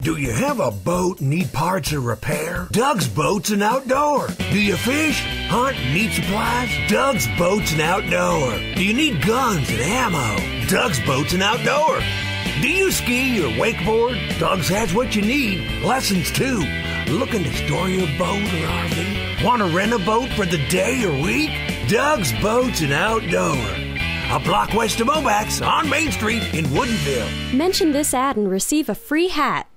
Do you have a boat and need parts or repair? Doug's Boats and Outdoor. Do you fish, hunt, and need supplies? Doug's Boats and Outdoor. Do you need guns and ammo? Doug's Boats and Outdoor. Do you ski or wakeboard? Doug's has what you need. Lessons too. Looking to store your boat or RV? Want to rent a boat for the day or week? Doug's Boats and Outdoor. A block west of Mobax on Main Street in Woodinville. Mention this ad and receive a free hat.